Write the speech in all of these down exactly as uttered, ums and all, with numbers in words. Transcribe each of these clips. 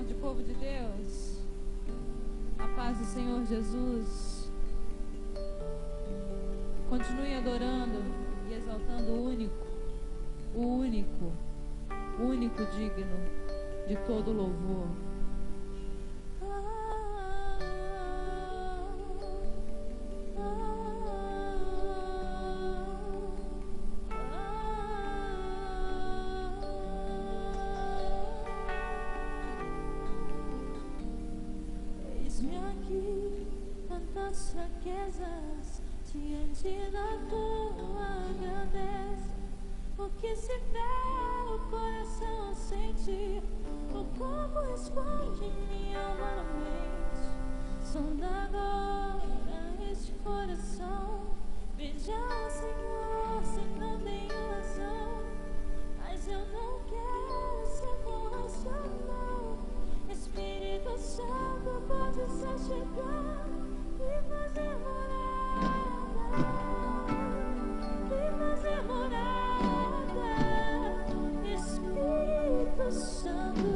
tarde, povo de Deus. A paz do Senhor Jesus. Continue adorando e exaltando o único, o único, o único digno de todo louvor. Tantas fraquezas diante da tua grandeza, o que se vê, o coração sente, o corpo responde minha alma mente. Sonda agora este coração, veja, Senhor, se não tenho razão, mas eu não quero ser corracional. Espírito Santo, pode se chegar e fazer morada, e fazer morada. Espírito Santo,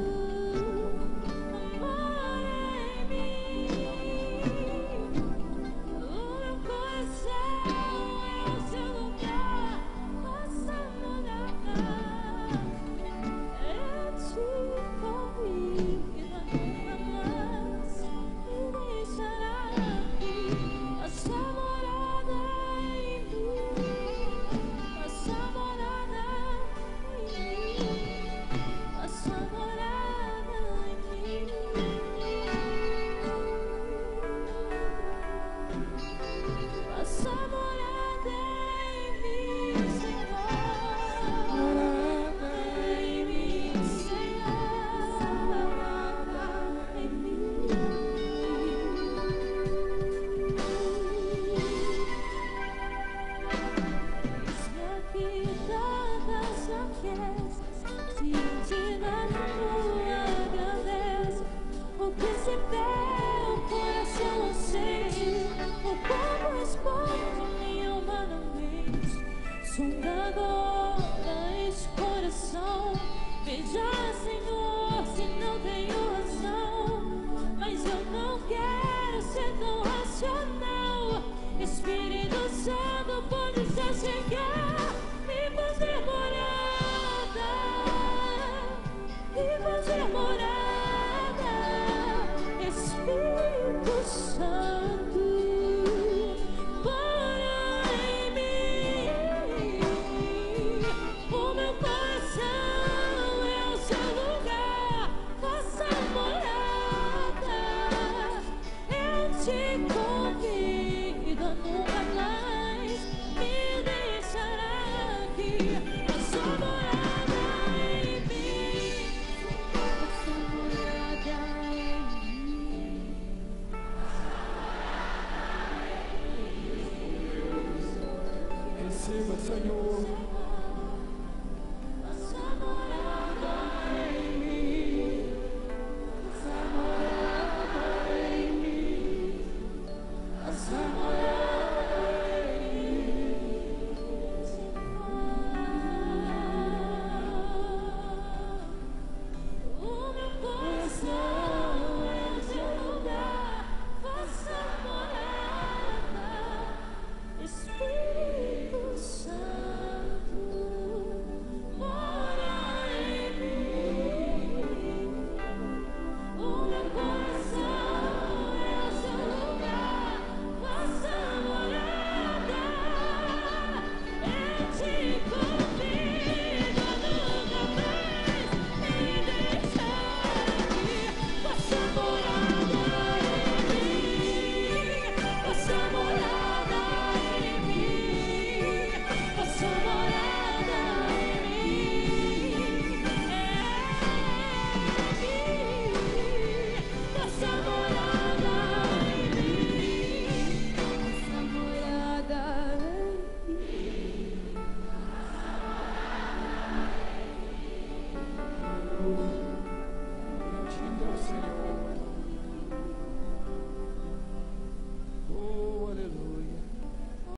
mora em mim. O meu coração é o seu lugar, faça morada. Eu te convido. Sonda agora este coração, veja, Senhor, se não tenho razão, mas eu não quero ser tão racional. Espírito Santo, pode se chegar e fazer morada, e fazer morada. Espírito Santo, Senhor.